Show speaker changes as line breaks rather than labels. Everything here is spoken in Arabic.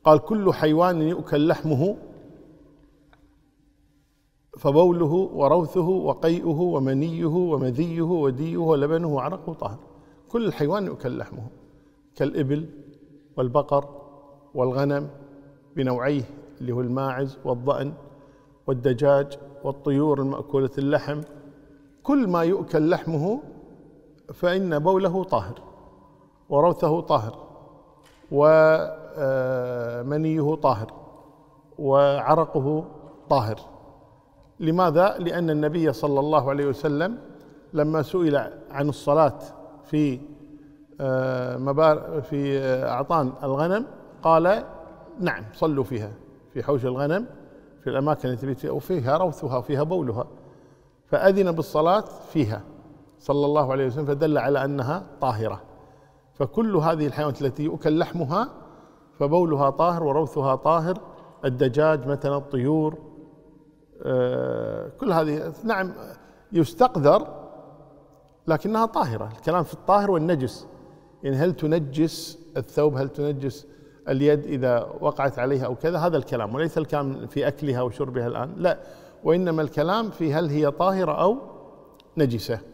قال كل حيوان يؤكل لحمه فبوله وروثه وقيئه ومنيه ومذيه وديه ولبنه وعرقه طاهر. كل الحيوان يؤكل لحمه كالإبل والبقر والغنم بنوعيه اللي هو الماعز والضأن والدجاج والطيور المأكولة اللحم، كل ما يؤكل لحمه فإن بوله طاهر وروثه طاهر ومنيه طاهر وعرقه طاهر. لماذا؟ لأن النبي صلى الله عليه وسلم لما سئل عن الصلاة في أعطان الغنم قال نعم صلوا فيها، في حوش الغنم في الأماكن التي وفيها روثها وفيها بولها، فأذن بالصلاة فيها صلى الله عليه وسلم، فدل على أنها طاهرة. فكل هذه الحيوانات التي يؤكل لحمها فبولها طاهر وروثها طاهر، الدجاج مثلا، الطيور، كل هذه نعم يستقذر لكنها طاهرة. الكلام في الطاهر والنجس، يعني هل تنجس الثوب، هل تنجس اليد إذا وقعت عليها أو كذا، هذا الكلام، وليس الكلام في أكلها وشربها الآن، لا، وإنما الكلام في هل هي طاهرة أو نجسة.